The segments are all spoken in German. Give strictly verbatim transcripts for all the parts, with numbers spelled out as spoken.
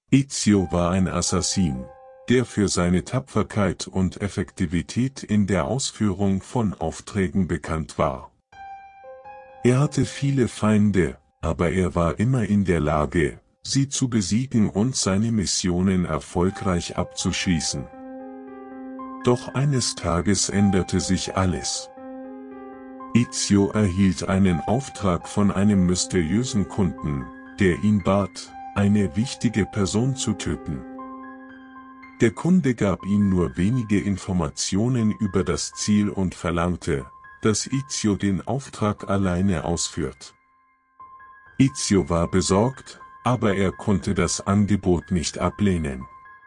Ezio war ein Assassin, der für seine Tapferkeit und Effektivität in der Ausführung von Aufträgen bekannt war. Er hatte viele Feinde, aber er war immer in der Lage, sie zu besiegen und seine Missionen erfolgreich abzuschließen. Doch eines Tages änderte sich alles. Ezio erhielt einen Auftrag von einem mysteriösen Kunden, der ihn bat, eine wichtige Person zu töten. Der Kunde gab ihm nur wenige Informationen über das Ziel und verlangte, dass Ezio den Auftrag alleine ausführt. Ezio war besorgt, aber er konnte das Angebot nicht ablehnen.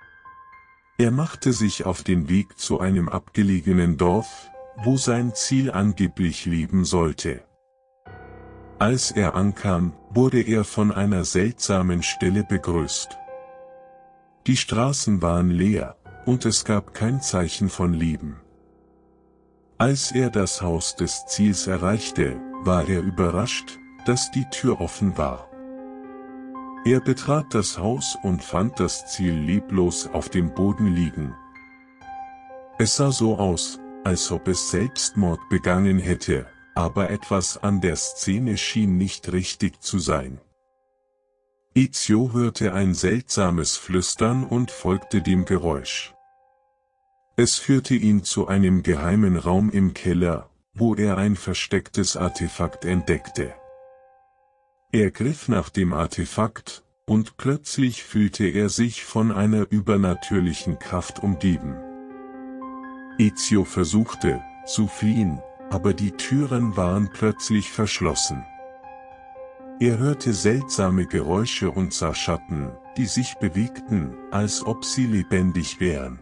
Er machte sich auf den Weg zu einem abgelegenen Dorf, wo sein Ziel angeblich liegen sollte. Als er ankam, wurde er von einer seltsamen Stille begrüßt. Die Straßen waren leer, und es gab kein Zeichen von Leben. Als er das Haus des Ziels erreichte, war er überrascht, dass die Tür offen war. Er betrat das Haus und fand das Ziel leblos auf dem Boden liegen. Es sah so aus, als ob es Selbstmord begangen hätte, aber etwas an der Szene schien nicht richtig zu sein. Ezio hörte ein seltsames Flüstern und folgte dem Geräusch. Es führte ihn zu einem geheimen Raum im Keller, wo er ein verstecktes Artefakt entdeckte. Er griff nach dem Artefakt, und plötzlich fühlte er sich von einer übernatürlichen Kraft umgeben. Ezio versuchte, zu fliehen, aber die Türen waren plötzlich verschlossen. Er hörte seltsame Geräusche und sah Schatten, die sich bewegten, als ob sie lebendig wären.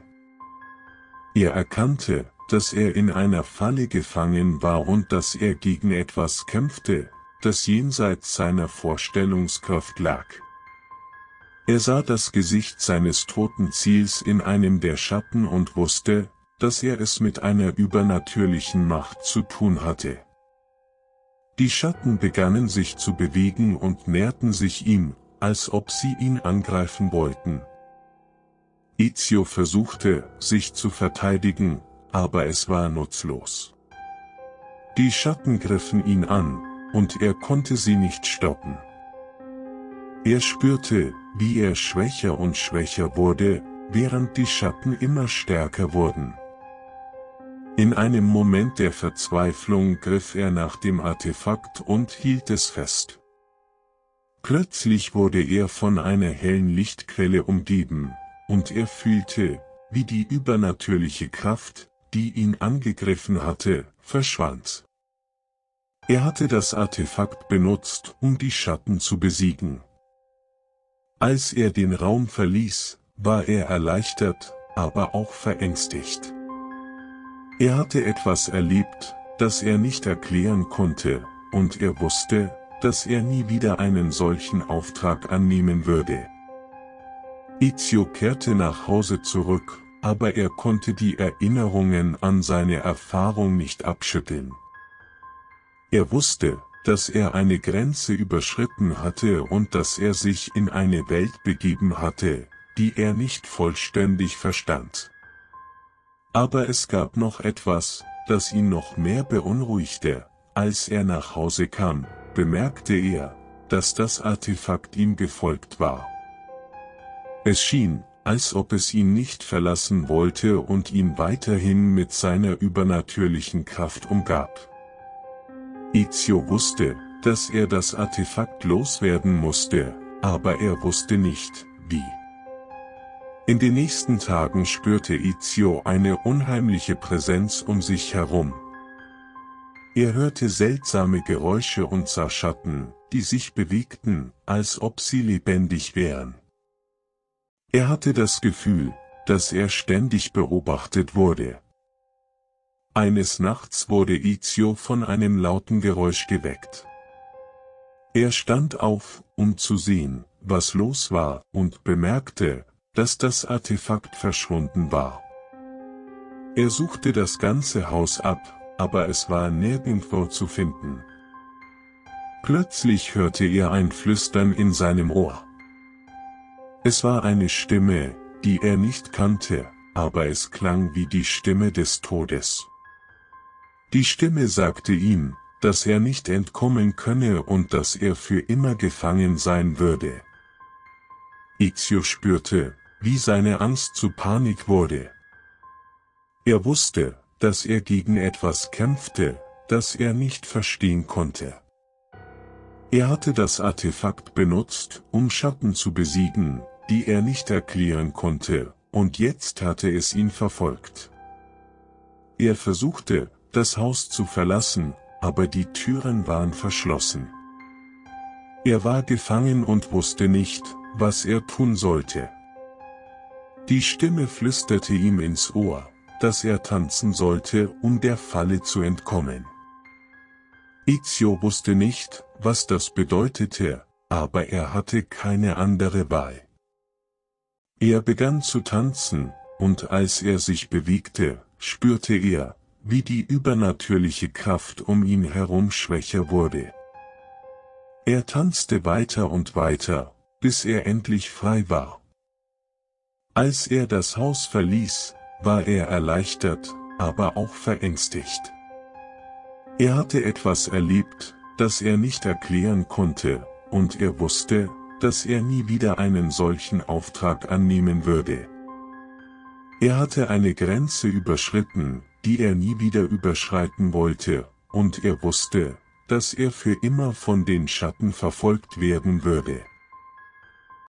Er erkannte, dass er in einer Falle gefangen war und dass er gegen etwas kämpfte, das jenseits seiner Vorstellungskraft lag. Er sah das Gesicht seines toten Ziels in einem der Schatten und wusste, dass er es mit einer übernatürlichen Macht zu tun hatte. Die Schatten begannen sich zu bewegen und näherten sich ihm, als ob sie ihn angreifen wollten. Ezio versuchte, sich zu verteidigen, aber es war nutzlos. Die Schatten griffen ihn an, und er konnte sie nicht stoppen. Er spürte, wie er schwächer und schwächer wurde, während die Schatten immer stärker wurden. In einem Moment der Verzweiflung griff er nach dem Artefakt und hielt es fest. Plötzlich wurde er von einer hellen Lichtquelle umgeben, und er fühlte, wie die übernatürliche Kraft, die ihn angegriffen hatte, verschwand. Er hatte das Artefakt benutzt, um die Schatten zu besiegen. Als er den Raum verließ, war er erleichtert, aber auch verängstigt. Er hatte etwas erlebt, das er nicht erklären konnte, und er wusste, dass er nie wieder einen solchen Auftrag annehmen würde. Ezio kehrte nach Hause zurück, aber er konnte die Erinnerungen an seine Erfahrung nicht abschütteln. Er wusste, dass er eine Grenze überschritten hatte und dass er sich in eine Welt begeben hatte, die er nicht vollständig verstand. Aber es gab noch etwas, das ihn noch mehr beunruhigte. Als er nach Hause kam, bemerkte er, dass das Artefakt ihm gefolgt war. Es schien, als ob es ihn nicht verlassen wollte und ihn weiterhin mit seiner übernatürlichen Kraft umgab. Ezio wusste, dass er das Artefakt loswerden musste, aber er wusste nicht, wie. In den nächsten Tagen spürte Ezio eine unheimliche Präsenz um sich herum. Er hörte seltsame Geräusche und sah Schatten, die sich bewegten, als ob sie lebendig wären. Er hatte das Gefühl, dass er ständig beobachtet wurde. Eines Nachts wurde Ezio von einem lauten Geräusch geweckt. Er stand auf, um zu sehen, was los war, und bemerkte, dass das Artefakt verschwunden war. Er suchte das ganze Haus ab, aber es war nirgendwo zu finden. Plötzlich hörte er ein Flüstern in seinem Ohr. Es war eine Stimme, die er nicht kannte, aber es klang wie die Stimme des Todes. Die Stimme sagte ihm, dass er nicht entkommen könne und dass er für immer gefangen sein würde. Ezio spürte, wie seine Angst zu Panik wurde. Er wusste, dass er gegen etwas kämpfte, das er nicht verstehen konnte. Er hatte das Artefakt benutzt, um Schatten zu besiegen, die er nicht erklären konnte, und jetzt hatte es ihn verfolgt. Er versuchte, das Haus zu verlassen, aber die Türen waren verschlossen. Er war gefangen und wusste nicht, was er tun sollte. Die Stimme flüsterte ihm ins Ohr, dass er tanzen sollte, um der Falle zu entkommen. Ezio wusste nicht, was das bedeutete, aber er hatte keine andere Wahl. Er begann zu tanzen, und als er sich bewegte, spürte er, wie die übernatürliche Kraft um ihn herum schwächer wurde. Er tanzte weiter und weiter, bis er endlich frei war. Als er das Haus verließ, war er erleichtert, aber auch verängstigt. Er hatte etwas erlebt, das er nicht erklären konnte, und er wusste, dass er nie wieder einen solchen Auftrag annehmen würde. Er hatte eine Grenze überschritten, die er nie wieder überschreiten wollte, und er wusste, dass er für immer von den Schatten verfolgt werden würde.